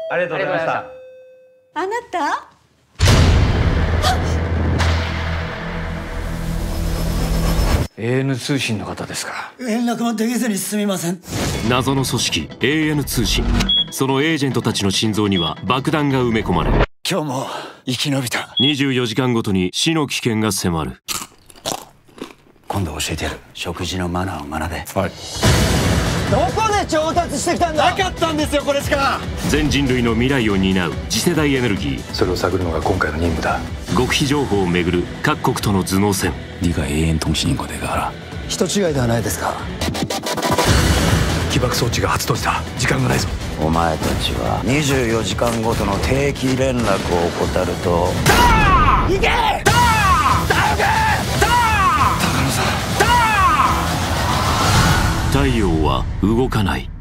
ありがとうございました。 あなた AN 通信の方ですか。 連絡もできずにすみません。 謎の組織 AN 通信。そのエージェントたちの心臓には爆弾が埋め込まれ、 今日も生き延びた。 24時間ごとに死の危険が迫る。 今度教えてやる。食事のマナーを学べ。 はい。 どこで調達してきたんだ。 なかったんですよ、これしか。 全人類の未来を担う次世代エネルギー。 それを探るのが今回の任務だ。 極秘情報をめぐる各国との頭脳戦。 네가 AN通信인거내가 알아。 人違いではないですか。 起爆装置が発動した。時間がないぞ。 お前たちは24時間ごとの定期連絡を怠ると行け。 太陽は動かない。